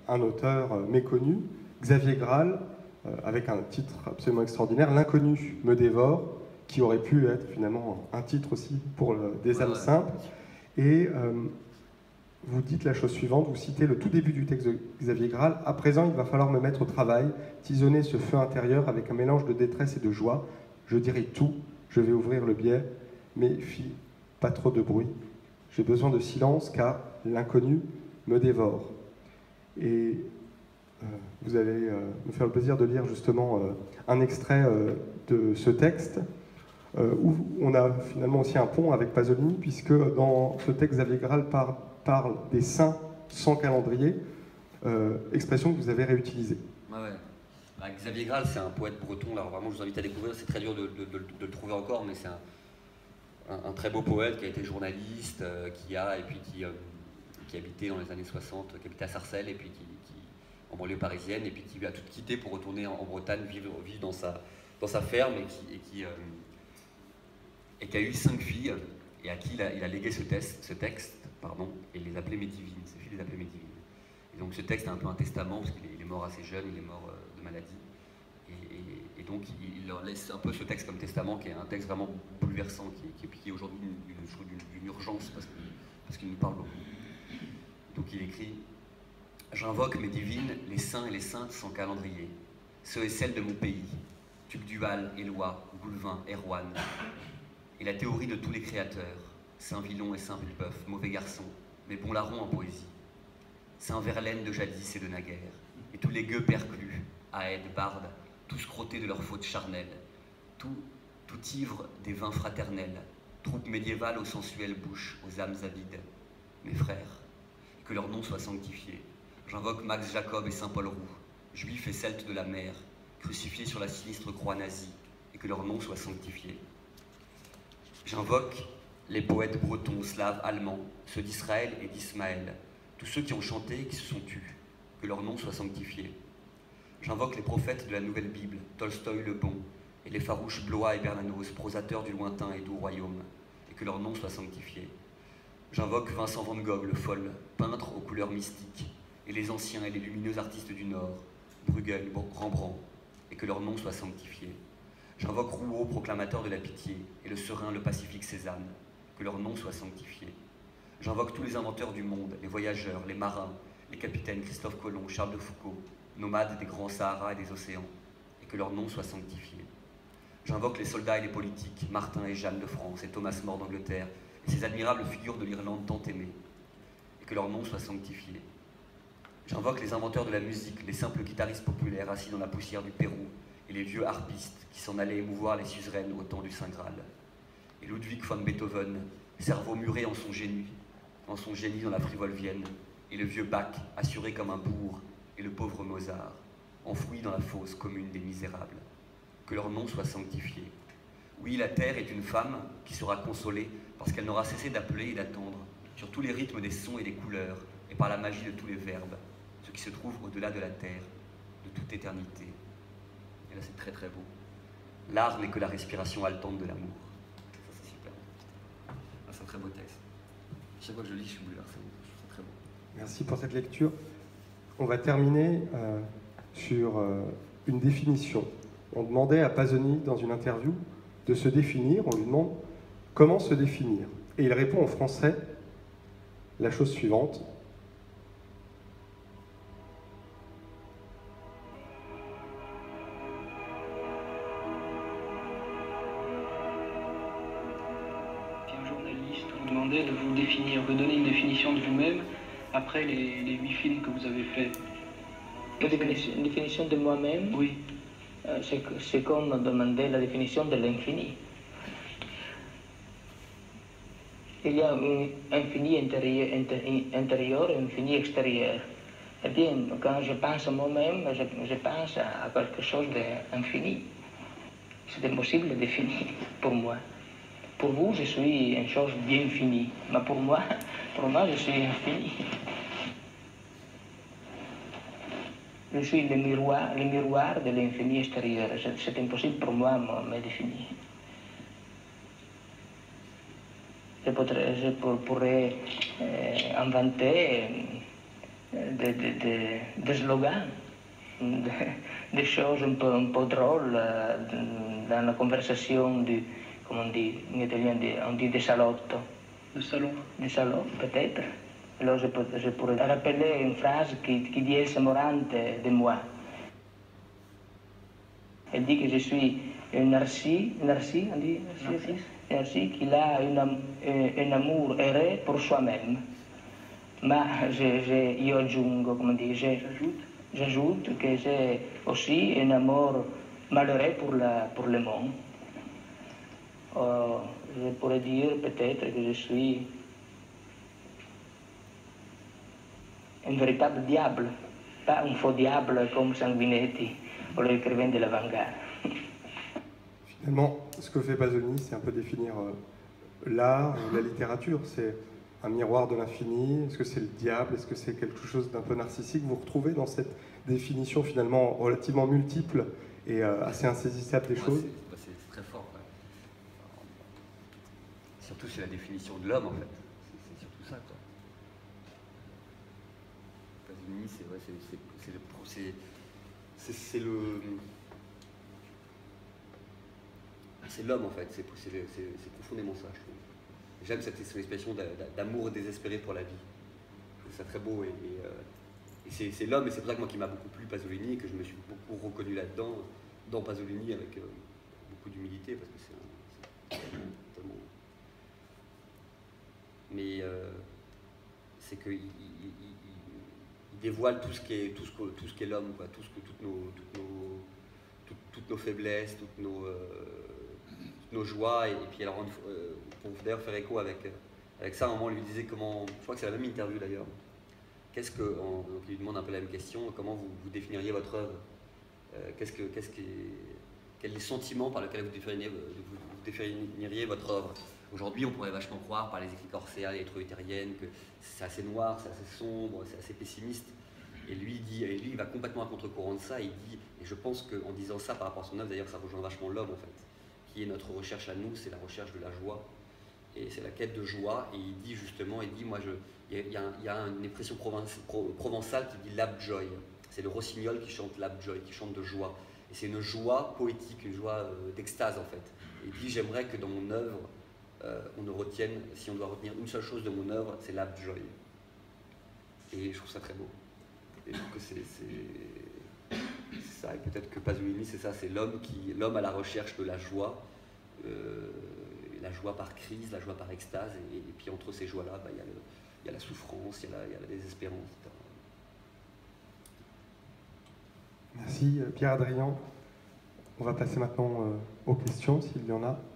un auteur méconnu, Xavier Graal, avec un titre absolument extraordinaire, L'inconnu me dévore, qui aurait pu être finalement un titre aussi pour des âmes simples. Et vous dites la chose suivante, vous citez le tout début du texte de Xavier Graal. « À présent, il va falloir me mettre au travail, tisonner ce feu intérieur avec un mélange de détresse et de joie. Je dirai tout, je vais ouvrir le biais, mais fille, pas trop de bruit. J'ai besoin de silence car l'inconnu me dévore. » Et vous allez me faire le plaisir de lire justement un extrait de ce texte où on a finalement aussi un pont avec Pasolini, puisque dans ce texte, Xavier Graal parle des saints sans calendrier, expression que vous avez réutilisée. Ouais. Bah, Xavier Graal, c'est un poète breton, là, vraiment je vous invite à découvrir, c'est très dur de le trouver encore, mais c'est un très beau poète qui a été journaliste, qui habitait dans les années 60, qui habitait à Sarcelles, et puis en banlieue parisienne, et puis qui a tout quitté pour retourner en Bretagne, vivre dans sa ferme, et qui a eu 5 filles, et à qui il a légué ce texte, et les appelait Médivines, ses filles les appelaient Médivines. Et donc ce texte est un peu un testament, parce qu'il est mort assez jeune, il est mort de maladie, et donc il leur laisse un peu ce texte comme testament, qui est un texte vraiment bouleversant, qui est aujourd'hui d'une urgence, parce qu'il nous parle beaucoup. Donc il écrit « J'invoque mes divines, les saints et les saintes sans calendrier, ceux et celles de mon pays, Tugdual, Éloi, Goulevin, Erwan, et la théorie de tous les créateurs, Saint-Villon et Saint-Vulpeuf, mauvais garçons, mais bon larron en poésie, Saint-Verlaine de jadis et de naguère, et tous les gueux perclus, Aèdes, Bardes, tous crottés de leurs fautes charnelles, tout ivre des vins fraternels, troupe médiévale aux sensuelles bouches, aux âmes avides, mes frères, que leur nom soit sanctifié. J'invoque Max Jacob et Saint-Paul Roux, juifs et celtes de la mer, crucifiés sur la sinistre croix nazie, et que leur nom soit sanctifié. J'invoque les poètes bretons, slaves, allemands, ceux d'Israël et d'Ismaël, tous ceux qui ont chanté et qui se sont tus, que leur nom soit sanctifié. J'invoque les prophètes de la Nouvelle Bible, Tolstoï le Bon, et les farouches Blois et Bernanos, prosateurs du lointain et doux royaume, et que leur nom soit sanctifié. J'invoque Vincent van Gogh, le fol, peintre aux couleurs mystiques, et les anciens et les lumineux artistes du Nord, Bruegel, Rembrandt, et que leur nom soit sanctifié. J'invoque Rouault, proclamateur de la pitié, et le serein, le pacifique Cézanne, que leur nom soit sanctifié. J'invoque tous les inventeurs du monde, les voyageurs, les marins, les capitaines Christophe Colomb, Charles de Foucault, nomades des grands Sahara et des océans, et que leur nom soit sanctifié. J'invoque les soldats et les politiques, Martin et Jeanne de France, et Thomas More d'Angleterre, et ces admirables figures de l'Irlande tant aimées, et que leur nom soit sanctifié. J'invoque les inventeurs de la musique, les simples guitaristes populaires assis dans la poussière du Pérou, et les vieux harpistes qui s'en allaient émouvoir les suzeraines au temps du Saint Graal. Et Ludwig von Beethoven, cerveau muré en son génie dans la frivole Vienne, et le vieux Bach, assuré comme un bourg, et le pauvre Mozart, enfoui dans la fosse commune des misérables. Que leur nom soit sanctifié. Oui, la terre est une femme qui sera consolée parce qu'elle n'aura cessé d'appeler et d'attendre sur tous les rythmes des sons et des couleurs, et par la magie de tous les verbes, ce qui se trouve au-delà de la terre, de toute éternité. Et là, c'est très très beau. L'art n'est que la respiration haletante de l'amour. Ça, c'est super. Ah, c'est un très beau texte. Chaque fois que je lis, je suis bouleversé. Je trouve ça très beau. Merci pour cette lecture. On va terminer sur une définition. On demandait à Pasolini, dans une interview, de se définir. On lui demande comment se définir. Et il répond en français la chose suivante. Si un journaliste vous demandait de vous définir, de donner une définition de vous-même après les 8 films que vous avez faits. Une définition de moi-même, Oui. C'est comme demander la définition de l'infini. Il y a un infini intérieur et un infini extérieur. Eh bien, quand je pense à moi-même, je pense à quelque chose d'infini. C'est impossible de définir pour moi. Pour vous, je suis une chose bien finie, mais pour moi, je suis infini. Je suis le miroir de l'infini extérieur. C'est impossible pour moi de me définir. Je pourrais inventer des slogans, des choses un peu drôles dans la conversation comme on dit en italien, on dit des salotto. Le salon. Des salons, peut-être. Alors je pourrais rappeler une phrase qui dit Elsa Morante de moi. Elle dit que je suis un narcisse, on dit narcisse, qu'il a un amour erré pour soi-même. Mais io aggiungo, come dire, j'ajoute que j'ai aussi un amour malheureux pour le monde. Je pourrais dire peut-être que je suis un véritable diable, pas un faux diable comme Sanguinetti ou l'écrivain de l'avant-garde. Finalement, ce que fait Pasolini, c'est un peu définir l'art ou la littérature. C'est un miroir de l'infini. Est-ce que c'est le diable? Est-ce que c'est quelque chose d'un peu narcissique? Vous retrouvez dans cette définition finalement relativement multiple et assez insaisissable des choses? C'est très fort. Ouais. Surtout c'est la définition de l'homme en fait. C'est surtout ça quoi. Pasolini, c'est l'homme en fait. C'est profondément ça. Je trouve. J'aime cette expression d'amour désespéré pour la vie. C'est très beau et c'est l'homme, et c'est pour ça que moi qui m'a beaucoup plu Pasolini et que je me suis beaucoup reconnu là-dedans, dans Pasolini avec beaucoup d'humilité parce que c'est tellement... Mais c'est qu'il dévoile tout ce qu'est l'homme, quoi, toutes nos faiblesses, toutes nos joies, et puis alors pour d'ailleurs faire écho avec ça, à un moment on lui disait comment, je crois que c'est la même interview d'ailleurs, donc il lui demande un peu la même question, comment vous définiriez votre œuvre, quels les sentiments par lesquels vous définiriez votre œuvre. Aujourd'hui on pourrait vachement croire par les écrits corsaires, les lettres luthériennes, que c'est assez noir, c'est assez sombre, c'est assez pessimiste. Et lui, il va complètement à contre-courant de ça. Il dit, et je pense qu'en disant ça par rapport à son œuvre, d'ailleurs, ça rejoint vachement l'homme en fait, qui est notre recherche à nous, c'est la recherche de la joie, et c'est la quête de joie. Et il dit justement, il y a une expression provençale qui dit l'abjoy. C'est le rossignol qui chante l'abjoy, qui chante de joie. Et c'est une joie poétique, une joie d'extase en fait. Et il dit, j'aimerais que dans mon œuvre, on ne retienne, si on doit retenir une seule chose de mon œuvre, c'est l'abjoy. Et je trouve ça très beau. Et je trouve que c'est ça, et peut-être que Pasolini, c'est ça, c'est l'homme à la recherche de la joie par crise, la joie par extase, et puis entre ces joies-là, il y a la souffrance, il y a la désespérance, etc. Merci Pierre-Adrien. On va passer maintenant aux questions, s'il y en a.